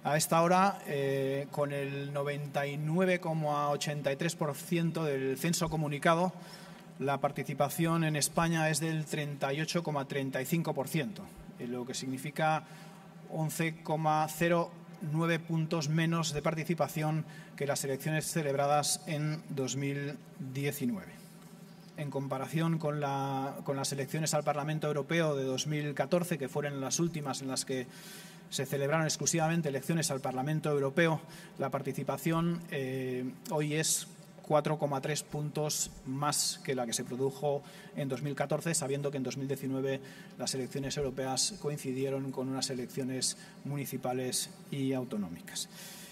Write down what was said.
A esta hora, con el 99,83% del censo comunicado, la participación en España es del 38,35%, lo que significa 11,09 puntos menos de participación que las elecciones celebradas en 2019. En comparación con las elecciones al Parlamento Europeo de 2014, que fueron las últimas en las que se celebraron exclusivamente elecciones al Parlamento Europeo, la participación hoy es 4,3 puntos más que la que se produjo en 2014, sabiendo que en 2019 las elecciones europeas coincidieron con unas elecciones municipales y autonómicas.